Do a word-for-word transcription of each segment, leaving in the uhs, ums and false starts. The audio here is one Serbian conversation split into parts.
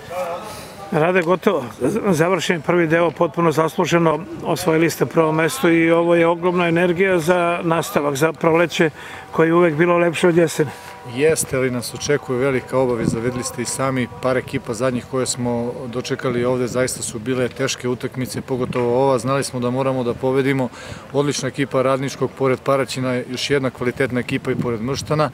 Rade, gotovo. Završen prvi deo, potpuno zasluženo, osvojili ste prvo mesto i ovo je ogromna energija za nastavak, za proleće koje je uvek bilo lepše od jesene. Jeste, ali nas očekuje velika obaveza, videli ste i sami par ekipa zadnjih koje smo dočekali ovde, zaista su bile teške utakmice, pogotovo ova, znali smo da moramo da pobedimo, odlična ekipa Radničkog, pored Paraćina, još jedna kvalitetna ekipa i pored Mrštana.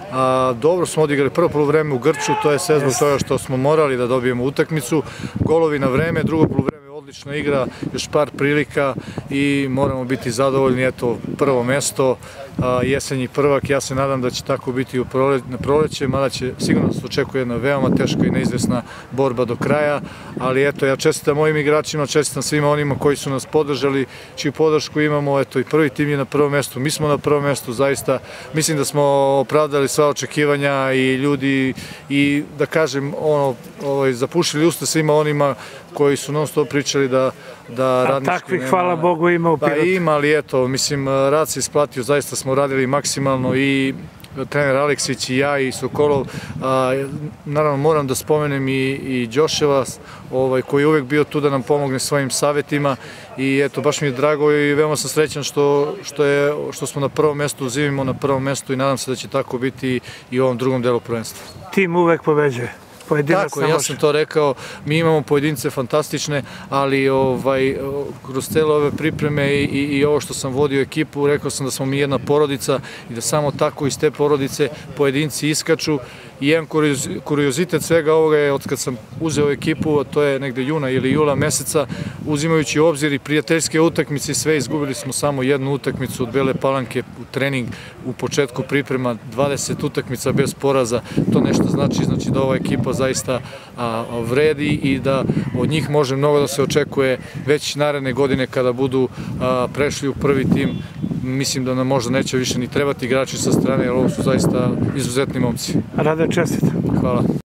A, dobro smo odigrali prvo poluvreme u Grču, to je sve zbog toga što smo morali da dobijemo utakmicu, golovi na vreme, drugo poluvreme odlična igra, još par prilika i moramo biti zadovoljni, eto, prvo mesto, jesenji prvak, ja se nadam da će tako biti u na proleće, mada će sigurno se očekuje jedna veoma teška i neizvesna borba do kraja, ali eto, ja čestitam mojim igračima, čestitam svima onima koji su nas podržali, čiju podršku imamo, eto, i prvi tim je na prvom mestu, mi smo na prvom mestu, zaista, mislim da smo opravdali sva očekivanja i ljudi i, da kažem, ono, ovaj, zapušili usta svima onima koji su non stop pričali da, da Radnički nema... A takvih, hvala Bogu, ima u Pirotu. Pa ima, ali eto, mislim, rad se isplatio, zaista smo radili maksimalno i trener Aleksić i ja i Sokolov, a, naravno moram da spomenem i, i Đoševa, ovaj, koji je uvek bio tu da nam pomogne svojim savjetima i eto, baš mi je drago i veoma sam srećan što, što, je, što smo na prvom mestu, živimo na prvom mestu i nadam se da će tako biti i u ovom drugom delu prvenstva. Tim uvek pobeđuje. Tako, ja sam to rekao, mi imamo pojedince fantastične, ali ovaj, kroz cele ove pripreme i, i ovo što sam vodio ekipu, rekao sam da smo mi jedna porodica i da samo tako iz te porodice pojedinci iskaču. I jedan kuriozitet svega ovoga je od kad sam uzeo ekipu, a to je negde juna ili jula meseca, uzimajući u obzir i prijateljske utakmice, sve izgubili smo samo jednu utakmicu od Bele Palanke u trening u početku priprema, dvadeset utakmica bez poraza, to nešto znači, znači da ova ekipa zaista a, vredi i da od njih može mnogo da se očekuje već naredne godine kada budu a, prešli u prvi tim. Mislim da nam možda neće više ni trebati igrači sa strane, jer ovo su zaista izuzetni momci. Rade, čestitam. Hvala.